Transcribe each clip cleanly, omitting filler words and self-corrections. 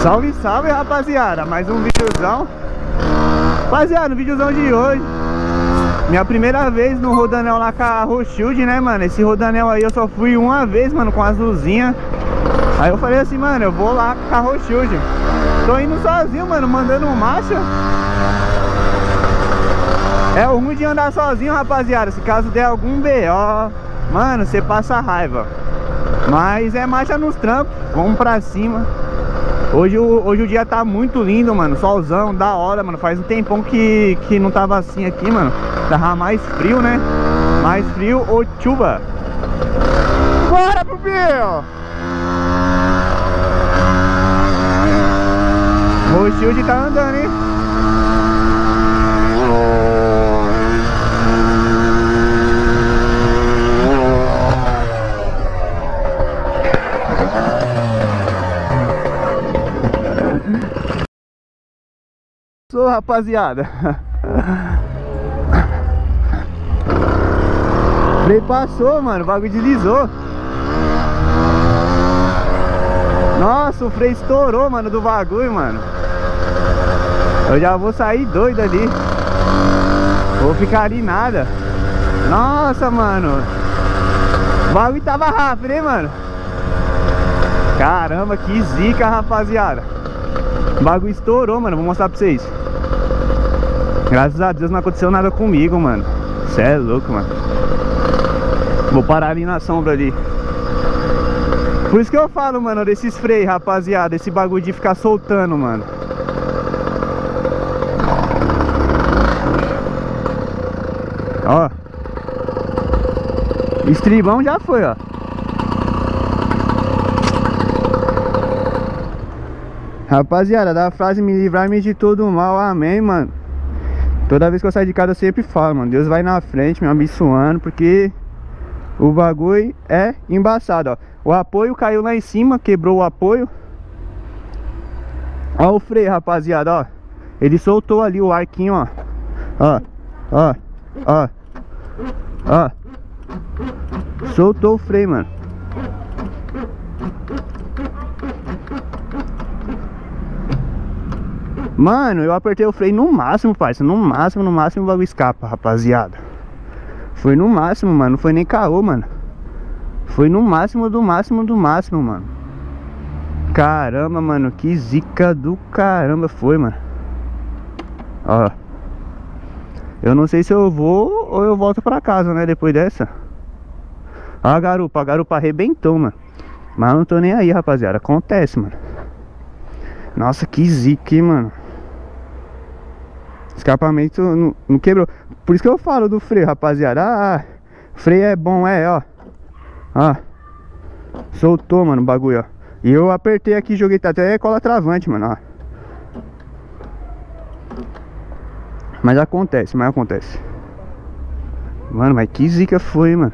Salve, salve, rapaziada, mais um videozão. Rapaziada, no videozão de hoje, minha primeira vez no rodanel lá com a Rothschild, né, mano? Esse rodanel aí eu só fui uma vez, mano, com as luzinhas. Aí eu falei assim, mano, eu vou lá com a Rothschild. Tô indo sozinho, mano, mandando marcha. É o ruim de andar sozinho, rapaziada. Se caso der algum BO, mano, você passa raiva. Mas é marcha nos trampos, vamos pra cima. Hoje o dia tá muito lindo, mano. Solzão, da hora, mano. Faz um tempão que não tava assim aqui, mano. Tava mais frio, né? Mais frio ou chuva. Bora, pupil! O Shield tá andando, hein? Rapaziada, freio passou, mano, o bagulho deslizou. Nossa, o freio estourou, mano, do bagulho, mano. Eu já vou sair doido ali. Vou ficar ali nada. Nossa, mano, o bagulho tava rápido, hein, mano. Caramba, que zica, rapaziada. O bagulho estourou, mano, vou mostrar pra vocês. Graças a Deus não aconteceu nada comigo, mano. Cê é louco, mano. Vou parar ali na sombra ali. Por isso que eu falo, mano, desses freios, rapaziada. Esse bagulho de ficar soltando, mano. Ó, estribão já foi, ó. Rapaziada, da frase me livrar-me de todo o mal, amém, mano. Toda vez que eu saio de casa eu sempre falo, mano, Deus vai na frente me abençoando, porque o bagulho é embaçado, ó. O apoio caiu lá em cima, quebrou o apoio. Ó o freio, rapaziada, ó. Ele soltou ali o arquinho, ó. Ó, ó, ó, ó. Soltou o freio, mano. Mano, eu apertei o freio no máximo, parceiro. No máximo o bagulho escapa, rapaziada. Foi no máximo, mano. Não foi nem caô, mano. Foi no máximo do máximo, mano. Caramba, mano. Que zica do caramba foi, mano. Ó. Eu não sei se eu vou ou eu volto pra casa, né? Depois dessa. Ó a garupa arrebentou, mano. Mas eu não tô nem aí, rapaziada. Acontece, mano. Nossa, que zica, hein, mano. Escapamento não quebrou. Por isso que eu falo do freio, rapaziada. Ah, freio é bom, é, ó. Ó. Soltou, mano, o bagulho, ó. E eu apertei aqui, joguei até cola travante, mano, ó. Mas acontece. Mano, mas que zica foi, mano.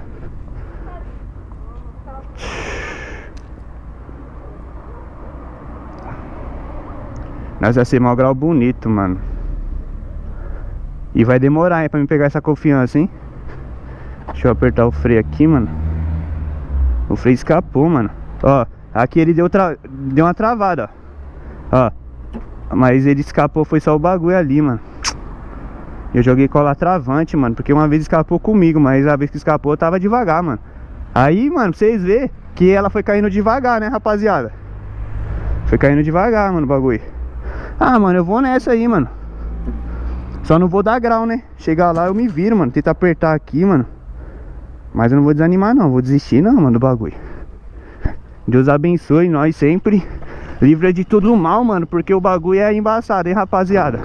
Nós vai ser mal grau bonito, mano. E vai demorar, hein, pra me pegar essa confiança, hein. Deixa eu apertar o freio aqui, mano. O freio escapou, mano. Ó, aqui ele deu uma travada, ó. Ó, mas ele escapou, foi só o bagulho ali, mano. Eu joguei cola travante, mano, porque uma vez escapou comigo, mas a vez que escapou eu tava devagar, mano. Aí, mano, pra vocês verem que ela foi caindo devagar, né, rapaziada. Foi caindo devagar, mano, o bagulho. Ah, mano, eu vou nessa aí, mano. Só não vou dar grau, né? Chegar lá eu me viro, mano. Tenta apertar aqui, mano. Mas eu não vou desanimar, não. Vou desistir, não, mano, do bagulho. Deus abençoe nós sempre. Livra de tudo mal, mano. Porque o bagulho é embaçado, hein, rapaziada.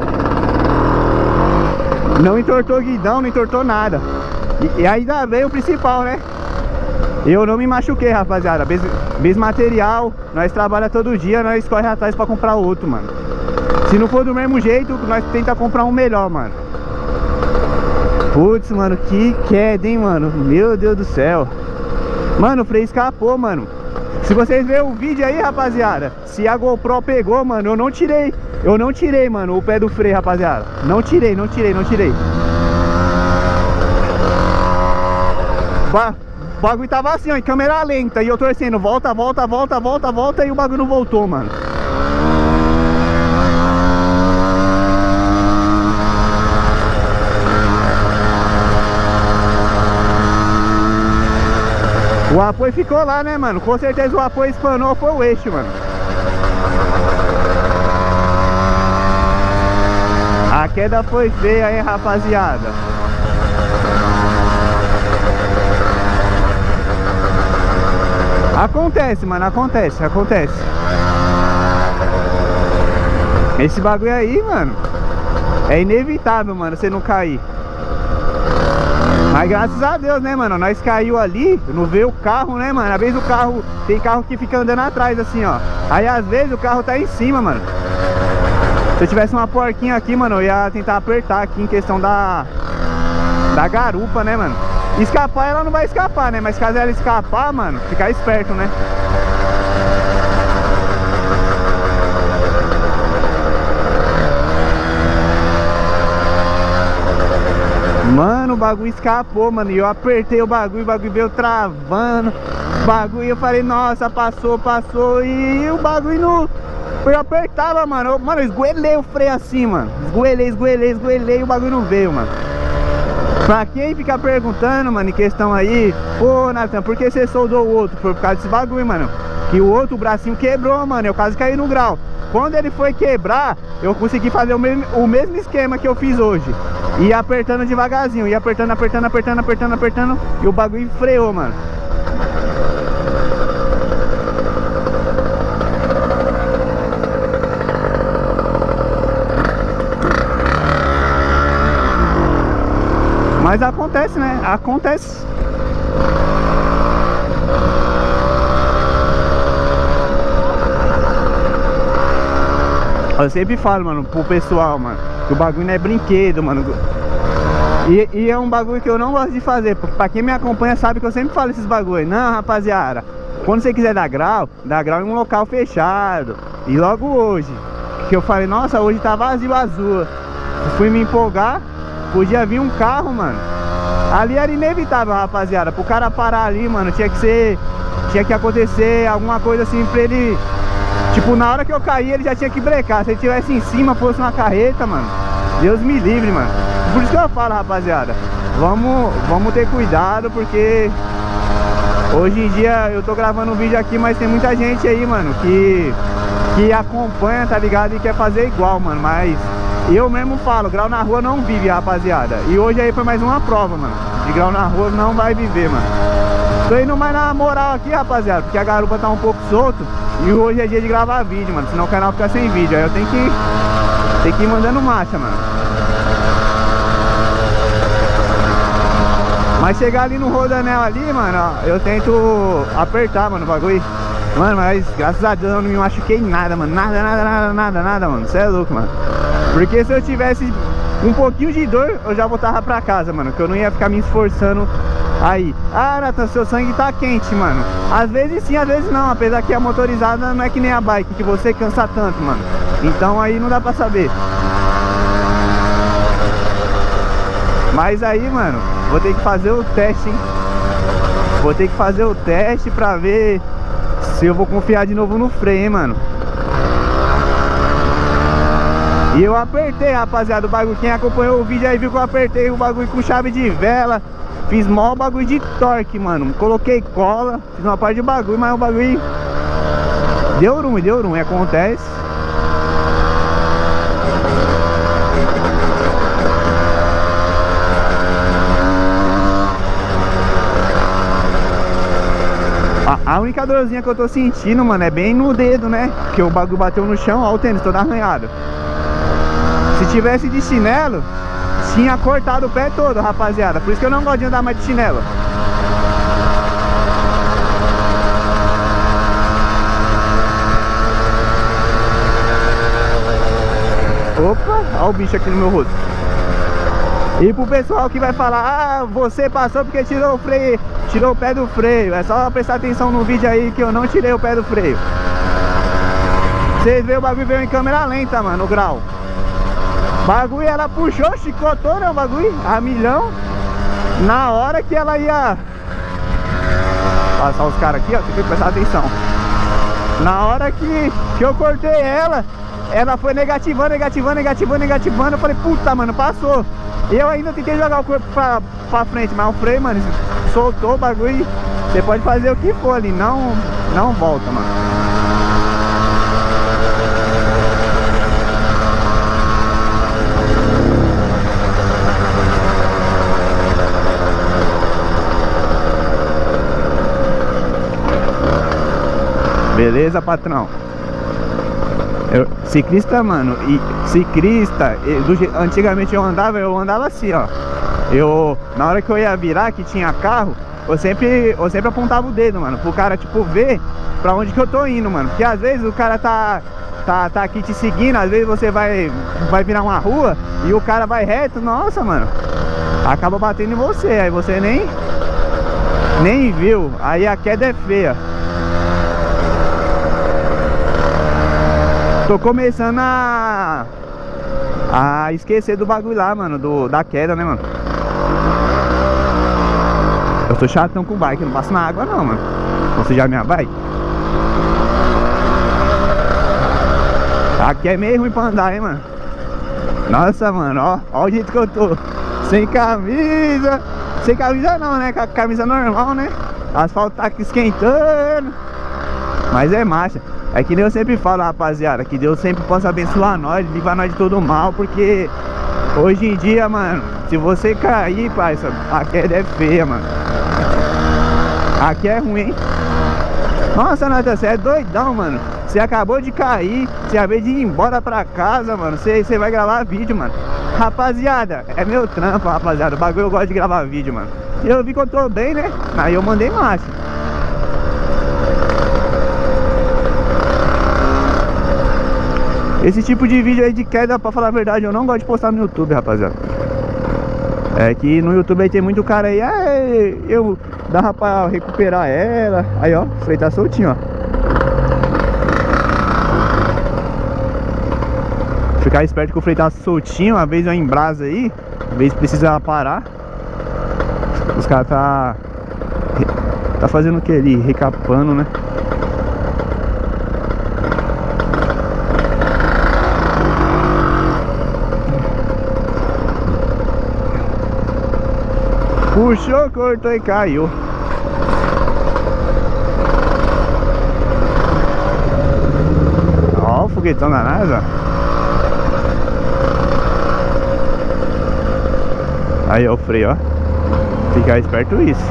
Não entortou guidão, não entortou nada. E ainda bem o principal, né? Eu não me machuquei, rapaziada. Mesmo material, nós trabalhamos todo dia, nós corre atrás pra comprar outro, mano. Se não for do mesmo jeito, nós tenta comprar um melhor, mano. Putz, mano, que queda, hein, mano. Meu Deus do céu. Mano, o freio escapou, mano. Se vocês verem o vídeo aí, rapaziada, se a GoPro pegou, mano, eu não tirei, mano, o pé do freio, rapaziada. Não tirei. O bagulho tava assim, ó, em câmera lenta. E eu torcendo, volta, e o bagulho não voltou, mano. O apoio ficou lá, né, mano? Com certeza o apoio espanou, foi o eixo, mano. A queda foi feia, hein, rapaziada. Acontece, mano, acontece. Esse bagulho aí, mano, é inevitável, mano, você não cair. Mas graças a Deus, né, mano, nós caiu ali, não veio o carro, né, mano. Às vezes o carro, tem carro que fica andando atrás, assim, ó. Aí às vezes o carro tá em cima, mano. Se eu tivesse uma porquinha aqui, mano, eu ia tentar apertar aqui em questão da garupa, né, mano. Escapar ela não vai escapar, né, mas caso ela escapar, mano, ficar esperto, né. Mano, o bagulho escapou, mano. E eu apertei o bagulho veio travando. O bagulho, eu falei, nossa, passou. E o bagulho não... Eu apertava, mano. Mano, eu esgoelei o freio assim, mano. Esgoelei e o bagulho não veio, mano. Pra quem fica perguntando, mano, em questão aí, pô, Nathan, por que você soldou o outro? Foi por causa desse bagulho, mano. Que o outro, o bracinho quebrou, mano. Eu quase caí no grau. Quando ele foi quebrar, eu consegui fazer o mesmo esquema que eu fiz hoje. Ia apertando devagarzinho, ia apertando. E o bagulho freou, mano. Mas acontece, né? Acontece. Eu sempre falo, mano, pro pessoal, mano, que o bagulho não é brinquedo, mano. E é um bagulho que eu não gosto de fazer. Pra quem me acompanha sabe que eu sempre falo esses bagulhos. Não, rapaziada, quando você quiser dar grau em um local fechado. E logo hoje, que eu falei, nossa, hoje tá vazio azul. Fui me empolgar, podia vir um carro, mano. Ali era inevitável, rapaziada. Pro cara parar ali, mano, tinha que acontecer alguma coisa assim pra ele... Tipo, na hora que eu caí, ele já tinha que brecar. Se ele tivesse em cima, fosse uma carreta, mano, Deus me livre, mano. Por isso que eu falo, rapaziada, vamos ter cuidado, porque hoje em dia eu tô gravando um vídeo aqui, mas tem muita gente aí, mano, que acompanha, tá ligado? E quer fazer igual, mano. Mas eu mesmo falo, grau na rua não vive, rapaziada. E hoje aí foi mais uma prova, mano. De grau na rua não vai viver, mano. Tô indo mais na moral aqui, rapaziada, porque a garupa tá um pouco solto. E hoje é dia de gravar vídeo, mano, senão o canal fica sem vídeo. Aí eu tenho que ir mandando marcha, mano. Mas chegar ali no rodanel ali, mano, ó, eu tento apertar, mano, o bagulho. Mano, mas graças a Deus eu não me machuquei nada, mano. Nada, mano. Você é louco, mano. Porque se eu tivesse um pouquinho de dor, eu já voltava pra casa, mano. Que eu não ia ficar me esforçando aí. Ah, Nathan, seu sangue tá quente, mano. Às vezes sim, às vezes não. Apesar que a motorizada não é que nem a bike, que você cansa tanto, mano. Então aí não dá pra saber. Mas aí, mano, vou ter que fazer o teste, hein. Vou ter que fazer o teste pra ver se eu vou confiar de novo no freio, hein, mano. E eu apertei, rapaziada, o bagulho. Quem acompanhou o vídeo aí viu que eu apertei o bagulho com chave de vela. Fiz mó bagulho de torque, mano. Coloquei cola, fiz uma parte de bagulho, mas o bagulho deu ruim, acontece. A única dorzinha que eu tô sentindo, mano, é bem no dedo, né? Porque o bagulho bateu no chão, ó, o tênis todo arranhado. Se tivesse de chinelo, tinha cortado o pé todo, rapaziada. Por isso que eu não gosto de andar mais de chinelo. Opa, olha o bicho aqui no meu rosto. E pro pessoal que vai falar, ah, você passou porque tirou o freio, tirou o pé do freio. É só prestar atenção no vídeo aí que eu não tirei o pé do freio. Vocês veem, o bagulho veio em câmera lenta, mano, o grau. Bagulho, ela puxou, chicotou, né, o bagulho, a milhão. Na hora que ela ia passar os caras aqui, ó, tem que prestar atenção. Na hora que eu cortei ela foi negativando. Eu falei, puta, mano, passou. Eu ainda tentei jogar o corpo pra frente, mas o freio, mano, soltou o bagulho Você pode fazer o que for ali, não volta, mano. Beleza, patrão? Ciclista, mano, e ciclista, antigamente eu andava assim, ó. Na hora que eu ia virar, que tinha carro, eu sempre apontava o dedo, mano, pro cara, tipo, ver pra onde que eu tô indo, mano. Porque às vezes o cara tá aqui te seguindo, às vezes você vai virar uma rua e o cara vai reto, nossa, mano, acaba batendo em você, aí você nem viu, aí a queda é feia. Tô começando a esquecer do bagulho lá, mano, da queda, né, mano? Eu sou chatão com bike, eu não passo na água não, mano. Vou sujar minha bike. Aqui é meio ruim pra andar, hein, mano. Nossa, mano, ó o jeito que eu tô. Sem camisa. Sem camisa não, né? Com a camisa normal, né? O asfalto tá aqui esquentando. Mas é massa. É que nem eu sempre falo, rapaziada, que Deus sempre possa abençoar nós, livrar nós de todo mal, porque hoje em dia, mano, se você cair, parça, a queda é feia, mano. Aqui é ruim, hein? Nossa, Natan, você é doidão, mano. Você acabou de cair, você acabou de ir embora pra casa, mano. Você vai gravar vídeo, mano. Rapaziada, é meu trampo, rapaziada. O bagulho eu gosto de gravar vídeo, mano. E eu vi que eu tô bem, né? Aí eu mandei marcha. Esse tipo de vídeo aí de queda, pra falar a verdade, eu não gosto de postar no YouTube, rapaziada. É que no YouTube aí tem muito cara aí, eu dava pra recuperar ela. Aí, ó, o freio tá soltinho, ó. Ficar esperto que o freio tá soltinho, uma vez eu embrasa aí, uma vez precisa parar. Os caras tá fazendo o que ali? Recapando, né? Puxou, cortou e caiu. Ó o foguetão da NASA. Aí, ó o freio, ó. Ficar esperto isso.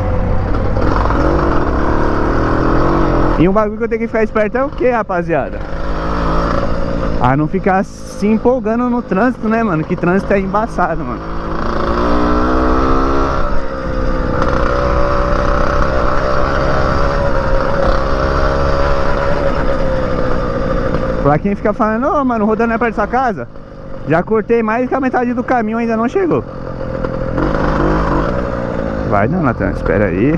E um bagulho que eu tenho que ficar esperto é o que, rapaziada? Ah, não ficar se empolgando no trânsito, né, mano? Que trânsito é embaçado, mano. Pra quem fica falando, ô, mano, rodando é perto da sua casa, já cortei mais que a metade do caminho, ainda não chegou. Vai não, Natan, espera aí.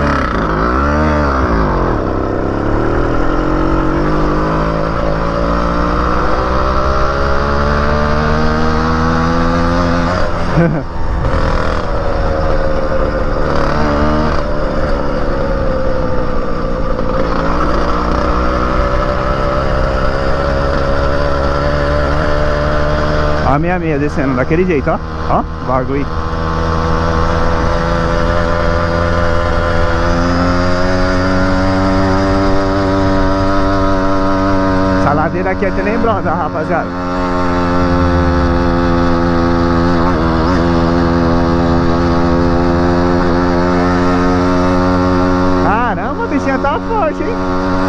Ó a 66 descendo daquele jeito, ó. Ó, bagulho. Essa ladeira aqui é tenebrosa, rapaziada. Caramba, a bichinha tá forte, hein?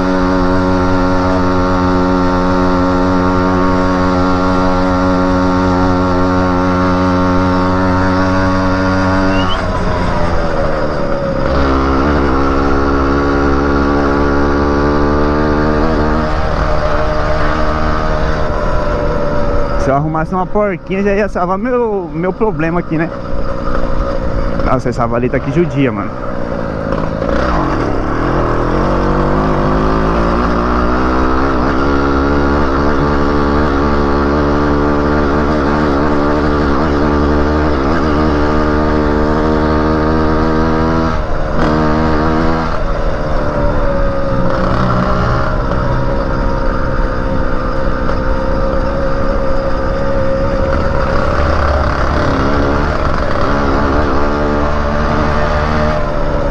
Se eu arrumasse uma porquinha já ia salvar meu problema aqui, né? Nossa, essa valeta aqui judia, mano.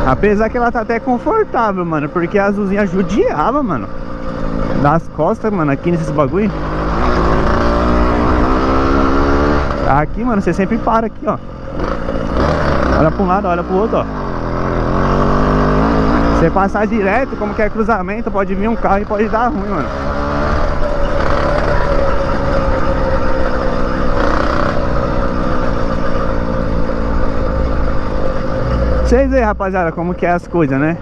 Apesar que ela tá até confortável, mano, porque a azulzinha judiava, mano, das costas, mano, aqui nesses bagulho. Aqui, mano, você sempre para aqui, ó. Olha pra um lado, olha pro outro, ó. Você passar direto, como que é cruzamento, pode vir um carro e pode dar ruim, mano. Vocês aí, rapaziada, como que é as coisas, né?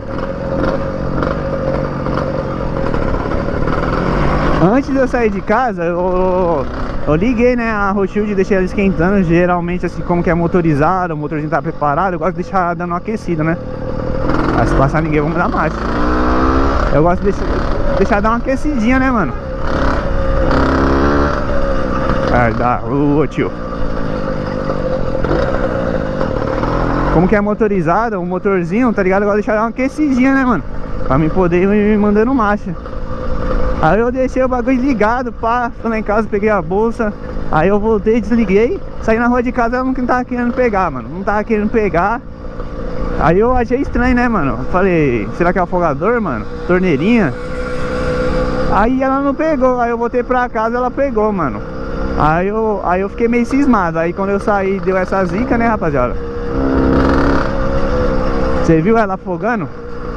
Antes de eu sair de casa, eu liguei, né, a Rothschild e deixei ela esquentando. Geralmente, assim, como que é motorizado, o motorzinho tá preparado, eu gosto de deixar dando uma aquecida, né? Mas se passar ninguém, vamos dar marcha. Eu gosto de deixar dar uma aquecidinha, né, mano? Ai, dá, tio. Como que é motorizado, o motorzinho, tá ligado? Eu gosto de deixar dar uma aquecidinha, né, mano? Pra mim poder ir mandando marcha. Aí eu deixei o bagulho ligado, pá, fui lá em casa, peguei a bolsa. Aí eu voltei, desliguei, saí na rua de casa, ela não tava querendo pegar, mano. Não tava querendo pegar. Aí eu achei estranho, né, mano? Falei, será que é o afogador, mano? Torneirinha. Aí ela não pegou, aí eu voltei pra casa, ela pegou, mano. Aí eu fiquei meio cismado. Aí quando eu saí, deu essa zica, né, rapaziada? Você viu ela afogando?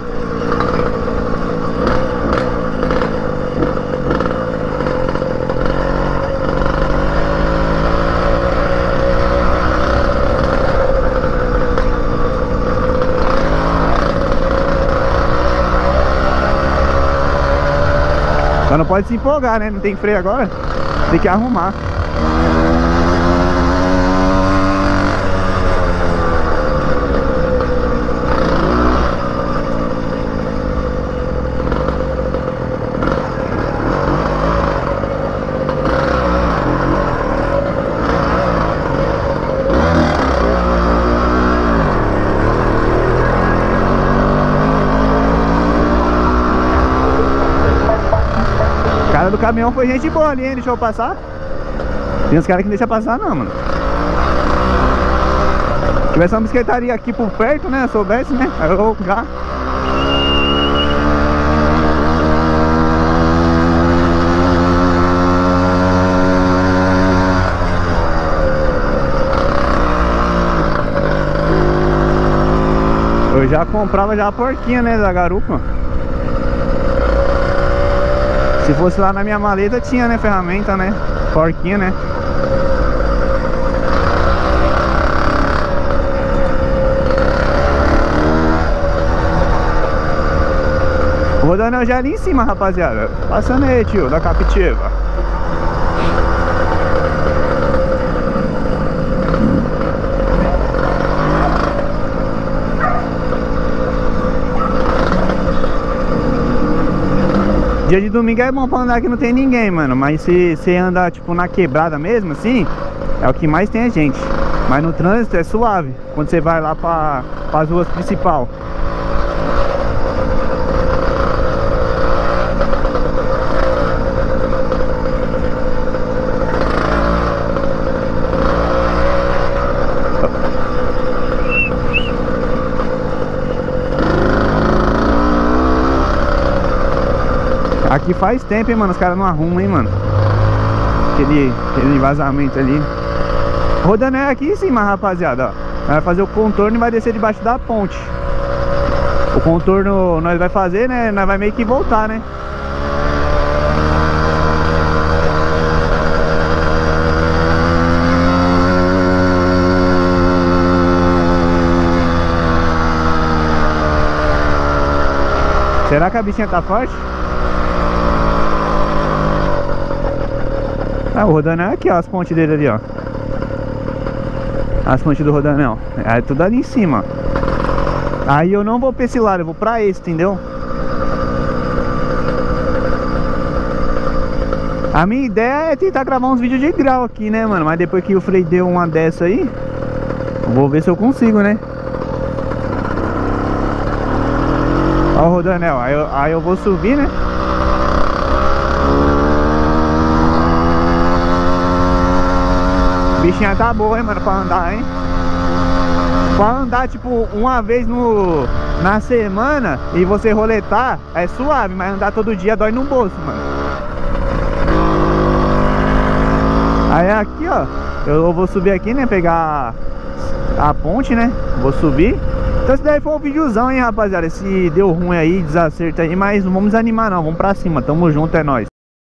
Só não pode se empolgar, né? Não tem freio agora. Tem que arrumar. O cara do caminhão foi gente boa ali, hein? Deixou eu passar. Tem uns caras que não deixam passar não, mano. Se tivesse uma bicicletaria aqui por perto, né? Soubesse, né? Aí eu já... Eu já comprava já a porquinha, né? Da garupa. Se fosse lá na minha maleta tinha, né, ferramenta, né, porquinha, né. O rodanel já ali em cima, rapaziada. Passando aí, tio, da Captiva. Dia de domingo é bom pra andar que não tem ninguém, mano. Mas se você andar, tipo, na quebrada mesmo, assim, é o que mais tem a gente. Mas no trânsito é suave, quando você vai lá as ruas principais. Aqui faz tempo, hein, mano, os caras não arrumam, hein, mano. Aquele vazamento ali. Rodando é aqui em cima, rapaziada, ó. Vai fazer o contorno e vai descer debaixo da ponte. O contorno nós vai fazer, né, nós vai meio que voltar, né. Será que a bichinha tá forte? Ah, o rodanel é aqui, ó, as pontes dele ali, ó. As pontes do rodanel. É tudo ali em cima. Aí eu não vou pra esse lado, eu vou pra esse, entendeu? A minha ideia é tentar gravar uns vídeos de grau aqui, né, mano? Mas depois que o Frei deu uma dessa aí, vou ver se eu consigo, né? Ó o rodanel, aí eu vou subir, né? Bichinha tá boa, hein, mano, pra andar, hein? Pra andar, tipo, uma vez na semana e você roletar, é suave, mas andar todo dia dói no bolso, mano. Aí aqui, ó, eu vou subir aqui, né, pegar a ponte, né, vou subir. Então esse daí foi um videozão, hein, rapaziada. Se deu ruim aí, desacerto aí, mas não vamos desanimar não, vamos pra cima, tamo junto, é nóis.